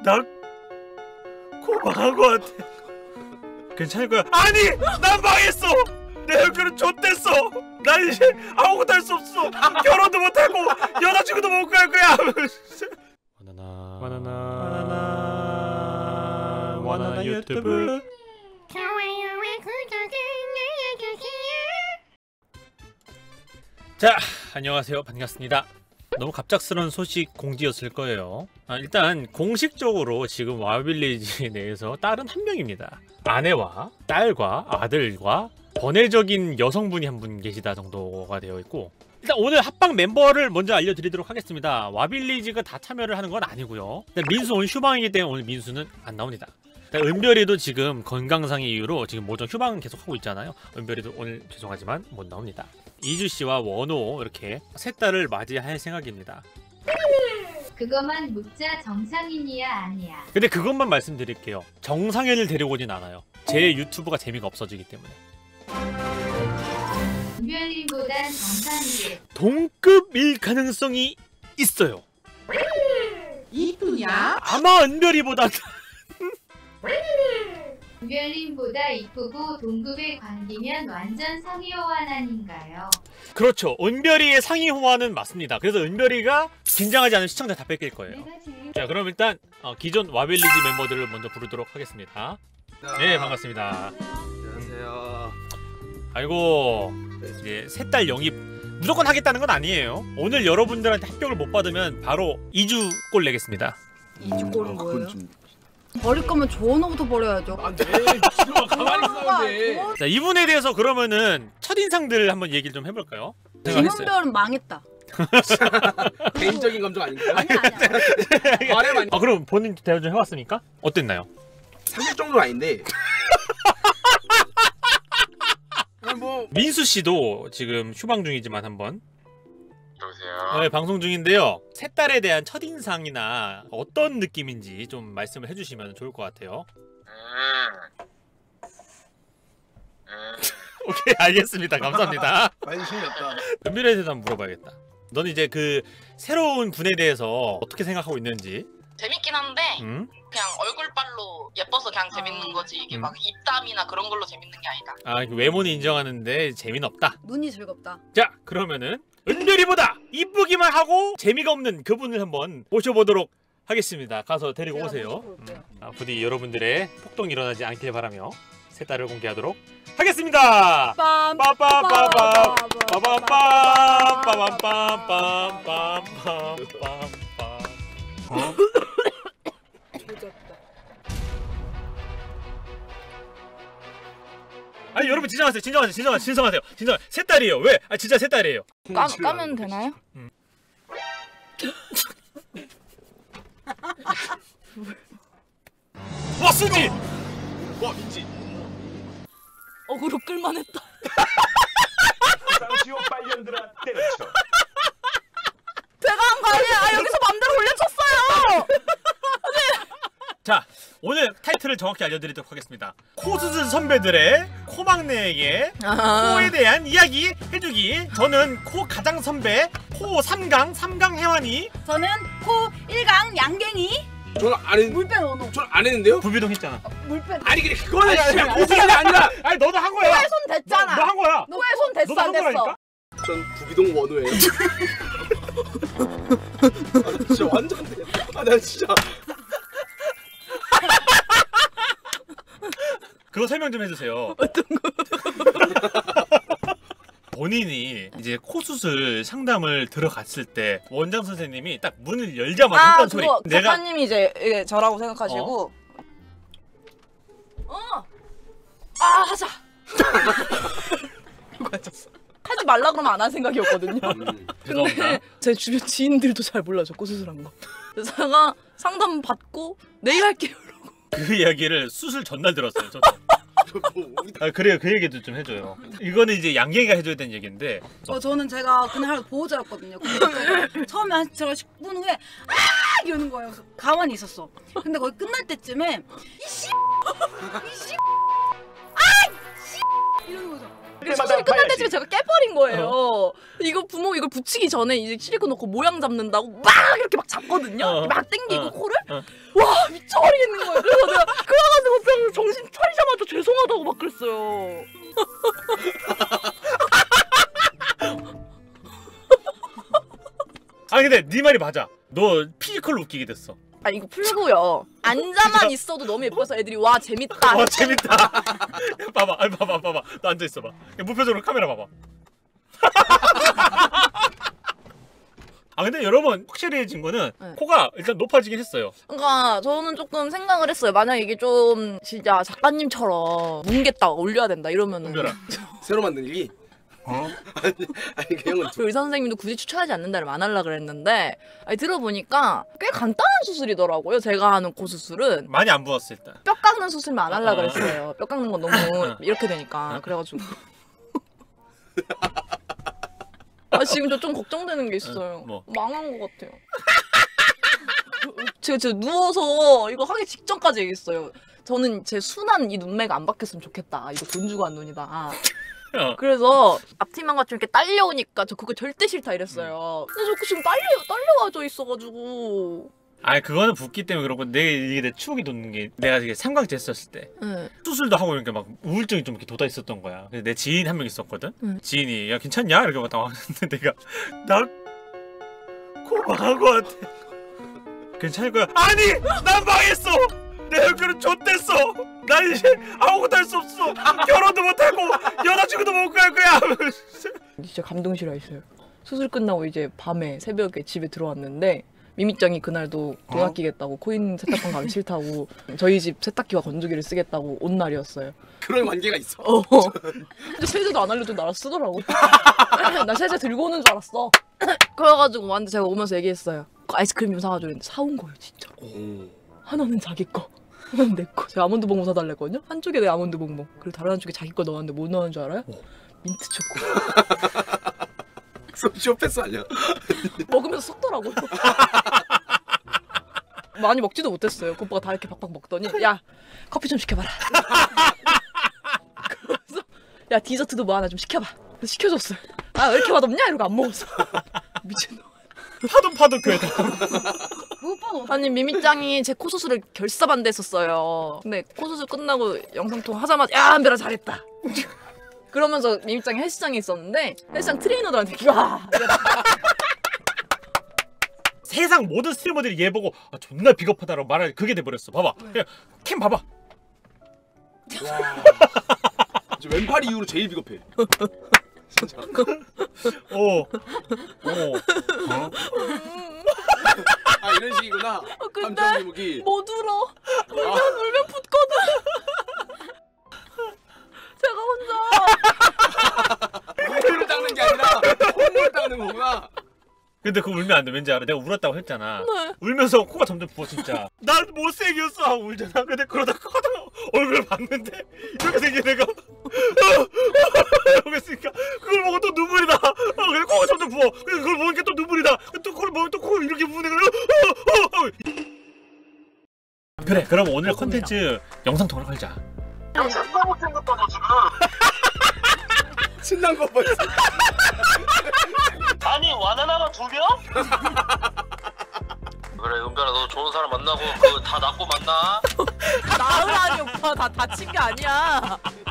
나 코 망한 거 같아. 괜찮을 거야. 아니! 난 망했어! 내 연결은 좆됐어! 난 이제 아무것도 할 수 없어! 결혼도 못하고 여자친구도 못 갈 거야! 바나나 유튜브 좋아요와 구독을 눌러주세요. 자, 안녕하세요. 반갑습니다. 너무 갑작스러운 소식 공지였을 거예요. 일단 공식적으로 지금 와빌리지 내에서 딸은 한 명입니다. 아내와 딸과 아들과 번외적인 여성분이 한 분 계시다 정도가 되어 있고, 일단 오늘 합방 멤버를 먼저 알려드리도록 하겠습니다. 와빌리지가 다 참여를 하는 건 아니고요. 민수 오늘 휴방이기 때문에 오늘 민수는 안 나옵니다. 은별이도 지금 건강상의 이유로 지금 모종 휴방 계속 하고 있잖아요. 은별이도 오늘 죄송하지만 못 나옵니다. 이주씨와 원호 이렇게 세 딸을 맞이할 생각입니다. 그것만 묻자. 정상인이야 아니야? 근데 그것만 말씀드릴게요. 정상인을 데리고 오진 않아요. 제 유튜브가 재미가 없어지기 때문에. 은별님보단 정상이겠. 동급일 가능성이 있어요. 이쁘냐? 아마 은별이보다 은별님보다 이쁘고 동급의 관계면 완전 상위 호환 아닌가요? 그렇죠. 은별이의 상위 호환은 맞습니다. 그래서 은별이가 긴장하지 않은 시청자 다 뺏길 거예요. 자, 그럼 일단 기존 와빌리지 멤버들을 먼저 부르도록 하겠습니다. 네, 반갑습니다. 안녕하세요. 아이고, 이제 세 딸 영입 무조건 하겠다는 건 아니에요. 오늘 여러분들한테 합격을 못 받으면 바로 2주꼴 내겠습니다. 2주꼴은 뭐예요? 버릴 거면 조원호부터 버려야죠. 네, 미친놈아 가만히 있어야 돼. 자, 이분에 대해서 그러면은 첫인상들 한번 얘기를 좀 해볼까요? 김은별은 망했다. 개인적인 감정 아닌가요? 아니야. 말해 많이. 그럼 본인 대화 좀 해봤으니까 어땠나요? 사실 정도는 아닌데. 뭐 민수 씨도 지금 휴방 중이지만 한번. 여보세요? 네, 방송 중인데요. 세 딸에 대한 첫인상이나 어떤 느낌인지 좀 말씀을 해주시면 좋을 것 같아요. 오케이, 알겠습니다. 감사합니다. 많이 신기했다. 은별에 대해서 한번 물어봐야겠다. 너는 이제 그 새로운 분에 대해서 어떻게 생각하고 있는지. 재밌긴 한데 그냥 얼굴빨로 예뻐서 그냥 재밌는 거지 이게 막 입담이나 그런 걸로 재밌는 게 아니다. 그 외모는 인정하는데 재미는 없다. 눈이 즐겁다. 자, 그러면은 은별이보다 이쁘기만 하고 재미가 없는 그분을 한번 모셔보도록 하겠습니다. 가서 데리고 오세요. 부디 여러분들의 폭동이 일어나지 않길 바라며 새 딸을 공개하도록 하겠습니다. 빠빠빠빠 빠밤빰 빠밤빰빰빰빰빰빰. 아니 여러분 진정하세요. 세 딸이에요. 왜? 진짜 세 딸이에요. 까면 되나요? 와, 수지! 와 민지. 어그로 끌만했다. 당시오 빨년들아 때려쳐. 제가 한 거 아니야. 여기서 맘대로 올려쳤어요. 자, 오늘 타이틀을 정확히 알려드리도록 하겠습니다. 코수술 선배들의 코막내에게 코에 대한 이야기 해주기. 저는 코 가장 선배 코 3강 혜환이. 저는 코 1강 양갱이. 저는 안 했. 물뺀 원호. 저는 안 했는데요? 불비동 했잖아. 물뺀. 아니 근데 그거는 무슨 게 아니라. 아니 너도 한 거야. 코에 손 됐잖아. 너 한 거야. 코에 손 됐어 너도 안 한 됐어? 거라니까? 전 부기동 원호예요. 나 진짜 완전. 나 진짜. 그거 설명 좀 해주세요. 어떤 거? 본인이 이제 코 수술 상담을 들어갔을 때 원장 선생님이 딱 문을 열자마자 했던 소리. 그거 작가님이 이제 저라고 생각하시고 하자. 이거 하셨어. 하지 말라 그러면 안 할 생각이었거든요. 근데 제 주변 지인들도 잘 몰라 저 코수술한 거. 그래서 제가 상담 받고 내일 할게요. 그 이야기를 수술 전날 들었어요. 저도. 그래요. 그 얘기도 좀 해줘요. 이거는 이제 양갱이가 해줘야 되는 얘기인데. 저는 제가 그날 하루 보호자였거든요. 근데 처음에 한 제가 10분 후에 이러는 거예요. 그래서 가만히 있었어. 근데 거의 끝날 때쯤에 이러는 거죠. 수술이 끝날 때쯤에 제가 깨버린 거예요. 이거 부모 이걸 붙이기 전에 이제 실리콘 넣고 모양 잡는다고 막 이렇게 막 잡거든요. 막 당기고 코를. 와 미쳐버리겠는 거예요. 그래서 내가 그래가지고 그냥 정신 차리자마자 죄송하다고 막 그랬어요. 아니 근데 네 말이 맞아. 너 피지컬로 웃기게 됐어. 아 이거 풀고요. 앉아만 있어도 너무 예뻐서 애들이 와 재밌다. 와 재밌다. 봐봐, 아니 봐봐. 너 앉아 있어봐. 무표정으로 카메라 봐봐. 아 근데 여러분 확실해진 거는 네. 코가 일단 높아지긴 했어요. 그러니까 저는 조금 생각을 했어요. 만약 이게 좀 진짜 작가님처럼 뭉갰다가 올려야 된다 이러면은. 은별아. 새로 만들기. 아니 그 형은 그 의사 선생님도 굳이 추천하지 않는다를 안 하려고 그랬는데 아니, 들어보니까 꽤 간단한 수술이더라고요. 제가 하는 코 수술은 많이 안 부었어 일단. 뼈 깎는 수술만 안 하려고 그랬어요. 뼈 깎는 건 너무 이렇게 되니까. 그래가지고 아 지금 저 좀 걱정되는 게 있어요. 뭐? 망한 것 같아요. 제가 누워서 이거 하기 직전까지 얘기했어요. 저는 제 순한 이 눈매가 안 바뀌었으면 좋겠다. 이거 돈 주고 한 눈이다. 그래서 앞뒤만 좀 이렇게 딸려오니까 저 그거 절대 싫다 이랬어요. 근데 저 지금 딸려와져 있어가지고. 아니 그거는 붓기 때문에 그렇고 이게 내 추억이 돋는 게 내가 이게 삼각지 했었을 때 네. 수술도 하고 이렇게 막 우울증이 좀 이렇게 돋아 있었던 거야. 그래서 내 지인 한 명 있었거든. 지인이 야 괜찮냐 이렇게 막 나왔는데 내가 나 코 망한 거 같아. 괜찮을 거야. 아니 난 망했어. 내 얼굴은 좆됐어. 난 이제 아무것도 할 수 없어. 결혼도 못하고 여자친구도 못 갈 거야. 진짜 감동 실화있어요. 수술 끝나고 이제 밤에 새벽에 집에 들어왔는데 미미짱이 그날도 돈 아끼겠다고 코인 세탁방 가기 싫다고 저희 집 세탁기와 건조기를 쓰겠다고 온 날이었어요. 그런 관계가 있어. 근데 세제도 안 알려주고 나랑 쓰더라고. 나 세제 들고 오는 줄 알았어. 그래가지고 완전 제가 오면서 얘기했어요. 아이스크림 좀 사가줘 했는데 사온 거예요 진짜. 하나는 자기 거, 하나는 내 거. 제가 아몬드 봉봉 사달랬거든요. 한쪽에 내 아몬드 봉봉, 그리고 다른 한쪽에 자기 거 넣었는데 뭐 넣은 줄 알아요? 민트 초코. 소시오패스 아니야? 먹으면서 쏟더라고요. 많이 먹지도 못했어요. 그 오빠가 다 이렇게 박박 먹더니 야 커피 좀 시켜봐라. 그래서 야 디저트도 뭐 하나 좀 시켜봐. 그래서 시켜줬어요. 아 왜 이렇게 맛없냐 이러고 안 먹었어. 미친놈. 파도 교회다. 아니 미미짱이 제 코 수술을 결사반대했었어요. 근데 코 수술 끝나고 영상통화 하자마자 야 한별아 잘했다. 그러면서 미미짱이 헬스장에 있었는데 헬스장 트레이너들한테 와 세상 모든 스트리머들이 얘 보고 아, 존나 비겁하다라고 말할 그게 돼버렸어. 봐봐. 그냥 캠 봐봐. 저 왼팔 이후로 제일 비겁해. 진짜. 아 이런 식이구나. 근데 감정 기복이. 못 울어. 울면 붓거든. 제가 혼자 콧물을 닦는 게 아니라 콧물을 닦는 거구나. 근데 그거 울면 안 돼. 왠지 알아? 내가 울었다고 했잖아. 네. 울면서 코가 점점 부어 진짜. 난 못생겼어 하고 울잖아. 근데 그러다가 얼굴을 봤는데 이렇게 생긴 애가 이러고 있으니까 그걸 보고 또 눈물이 나. 그래 코가 점점 부어. 그걸 보니까 또 눈물이 나. 또 그걸 보면 또 코 이렇게 부는 애가 그래 그럼 오늘 컨텐츠 영상 통화로 걸자. 신난 거 봤어. 아니 와나나가 2명? 그래 은별아 너 좋은 사람 만나고 그거 다 낳고 만나. 나으라니 오빠 다 다친 게 아니야.